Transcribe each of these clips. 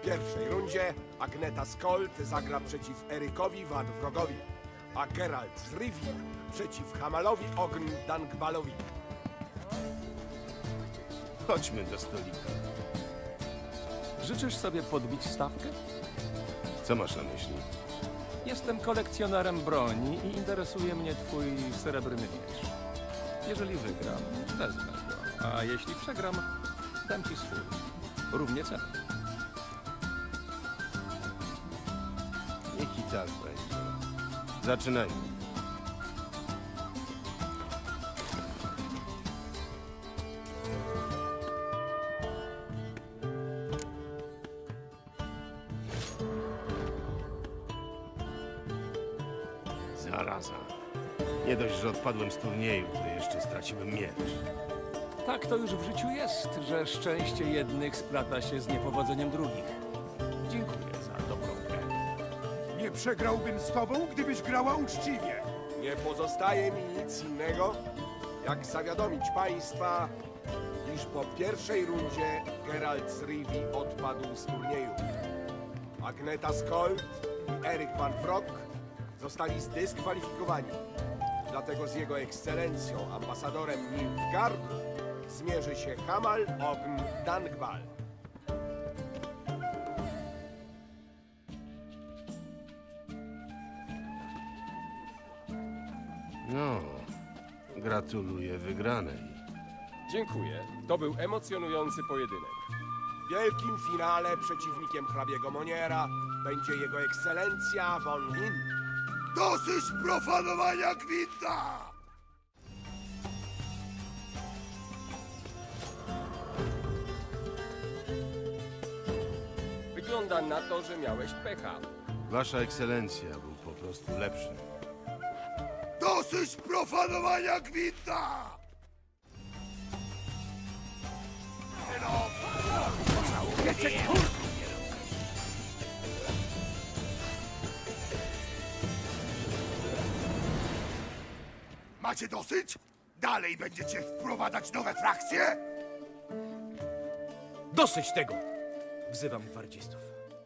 W pierwszej rundzie Agneta Skolt zagra przeciw Erykowi Van Wrogowi, a Geralt z Rivii przeciw Hamalowi Ogn Dangbalowi. Chodźmy do stolika. Życzysz sobie podbić stawkę? Co masz na myśli? Jestem kolekcjonerem broni i interesuje mnie twój srebrny miecz. Jeżeli wygram, wezmę go, a jeśli przegram, dam ci swój. Równie cenny. Niech i tak będzie. Zaczynajmy. Zaraza. Nie dość, że odpadłem z turnieju, to jeszcze straciłem miecz. Tak to już w życiu jest, że szczęście jednych splata się z niepowodzeniem drugich. Dziękuję za dobrą grę. Nie przegrałbym z tobą, gdybyś grała uczciwie. Nie pozostaje mi nic innego, jak zawiadomić państwa, iż po pierwszej rundzie Geralt z Rivii odpadł z turnieju. Agneta Skolt i Eryk Van Wrog zostali zdyskwalifikowani. Dlatego z jego ekscelencją, ambasadorem Nilfgaardu, zmierzy się Hamal Ogn Dangbal. No, gratuluję wygranej. Dziękuję. To był emocjonujący pojedynek. W wielkim finale przeciwnikiem hrabiego Moniera będzie jego ekscelencja von Wind. Dosyć profanowania gwinta! Wygląda na to, że miałeś pecha. Wasza ekscelencja był po prostu lepszy. Dosyć profanowania gwinta! Macie dosyć? Dalej będziecie wprowadzać nowe frakcje? Dosyć tego! Wzywam gwardzistów.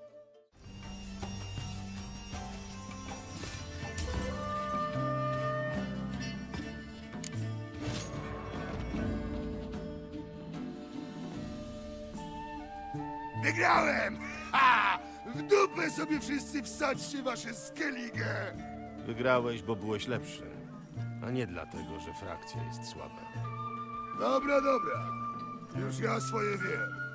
Wygrałem! Ha! W dupę sobie wszyscy wsadźcie wasze skeligę! Wygrałeś, bo byłeś lepszy, a nie dlatego, że frakcja jest słaba. Dobra, dobra. Już ja swoje wiem.